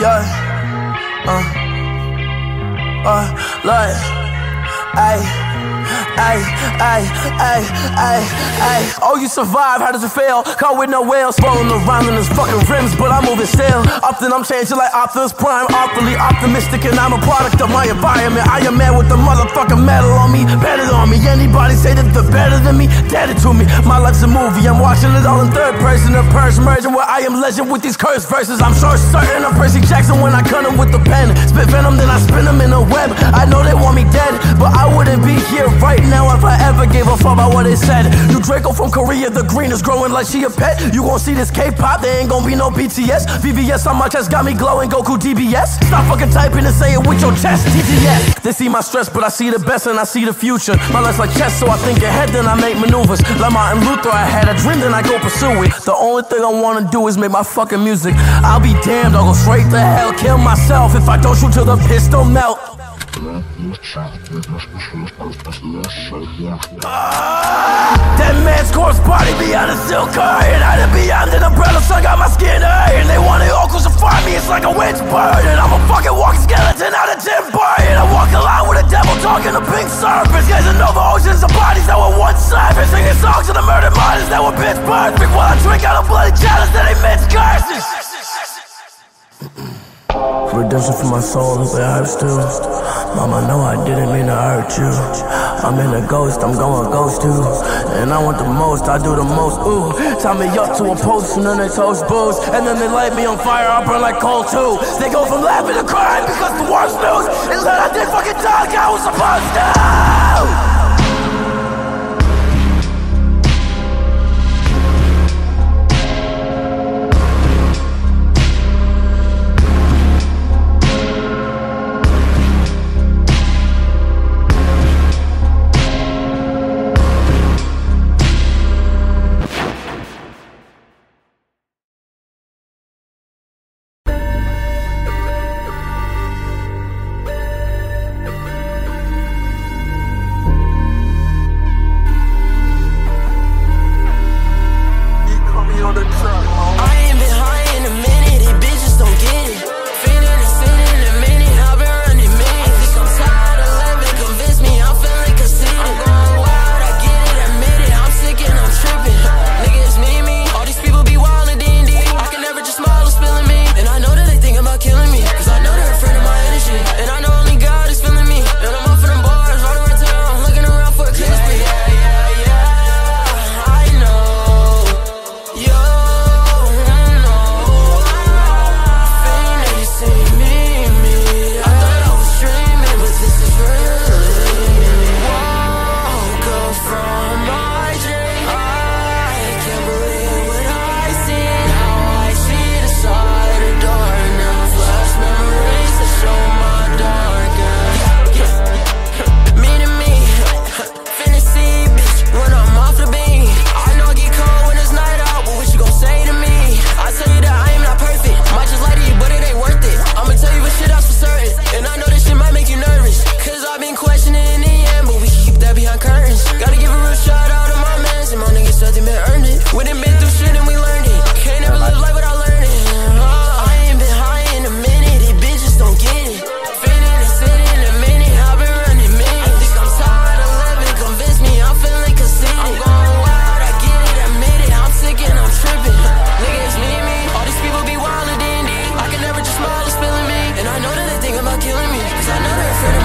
Yeah. Like, ay. Oh, you survive, how does it feel? Caught with no whales, rolling around in his fucking rims, but I'm moving still. Often I'm changing like Optimus Prime, awfully optimistic, and I'm a product of my environment. I am man with the motherfucking metal on me, better on me. Anybody say that they're better than me, dead it to me. My life's a movie, I'm watching it all in third person. A purge merging where I am legend with these cursed verses. I'm sure certain I'm Percy Jackson when I cut him with the pen. Spit venom, then I spin them in a web. I know they want me dead, but I wouldn't be here right now if I ever gave a fuck about what they said. You Draco from Korea, the green is growing like she a pet. You gon' see this K-pop, there ain't gon' be no BTS. VVS on my chest got me glowing, Goku DBS. Stop fucking typing and say it with your chest, TTS. They see my stress, but I see the best and I see the future. My life's like chess, so I think ahead, then I make maneuvers. Like Martin Luther, I had a dream, then I go pursue it. The only thing I wanna do is make my fucking music. I'll be damned, I'll go straight to hell, kill myself if I don't shoot till the pistol melt. That man's corpse body beyond a silk curtain. Hiding beyond an umbrella, sun got my skin hurting. They want it all crucify me, it's like a witch burden. I'm a fucking walking skeleton out of Tim Burton. I walk along with a devil talking to pink surface. Gazing over oceans of bodies that were once surface. Singing songs to the murdered miners that were bitch perfect. While I drink out of bloody chalice that they mixed curses. Redemption for my soul, hope it hurts too. Mama, know I didn't mean to hurt you. I'm in a ghost, I'm going ghost too. And I want the most, I do the most, ooh. Tie me up to a post and then they toast booze. And then they light me on fire, I burn like coal too. They go from laughing to crying because the worst news is that I did fucking die like I was supposed to. Killing me, 'cause I know they're afraid of